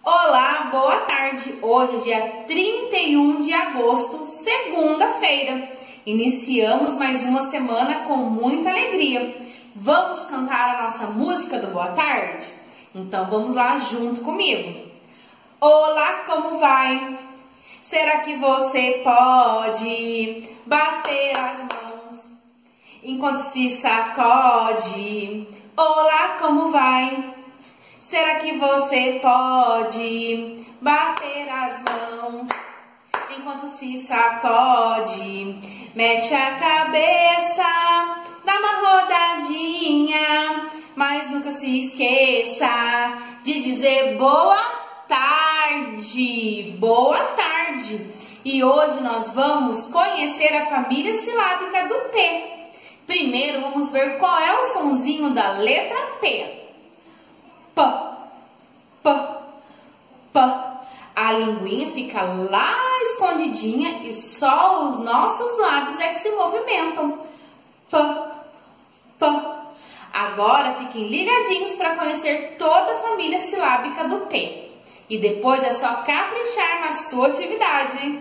Olá, boa tarde! Hoje é dia 31 de agosto, segunda-feira. Iniciamos mais uma semana com muita alegria. Vamos cantar a nossa música do Boa Tarde? Então vamos lá junto comigo. Olá, como vai? Será que você pode bater as mãos enquanto se sacode? Olá, como vai? Será que você pode bater as mãos enquanto se sacode? Mexe a cabeça, dá uma rodadinha, mas nunca se esqueça de dizer boa tarde. Boa tarde! E hoje nós vamos conhecer a família silábica do P. Primeiro vamos ver qual é o sonzinho da letra P. P, P, P. A linguinha fica lá escondidinha e só os nossos lábios é que se movimentam. P, P. Agora fiquem ligadinhos para conhecer toda a família silábica do P. E depois é só caprichar na sua atividade.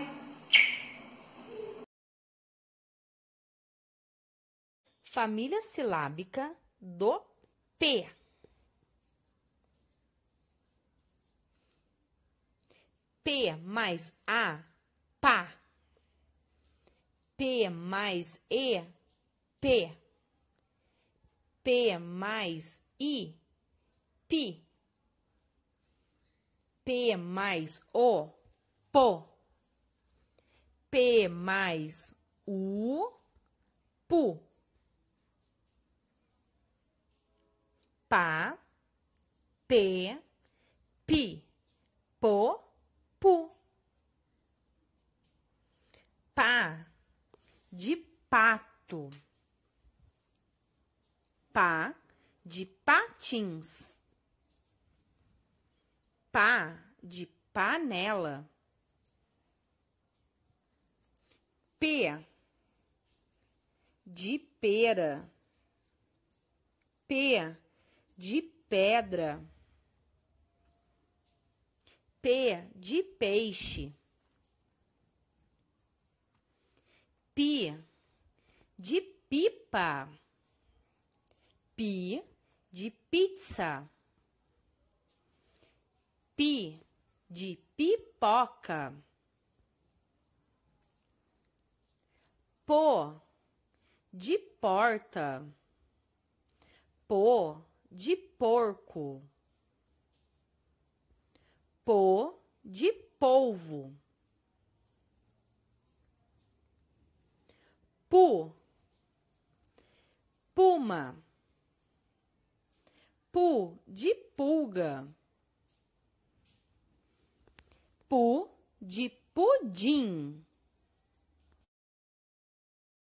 Família silábica do P. P mais A, pá. P mais E, P. P mais I, pi. P mais O, pô. P mais U, pu. Pá, P, pi, pô, pu. Pá de pato. Pá de patins. Pá de panela. P de pera. P de pedra. P de peixe. Pi de pipa. Pi de pizza. Pi de pipoca. Pô de porta. Pô de porco. Pô de polvo. Pu, puma. Pu de pulga. Pu de pudim.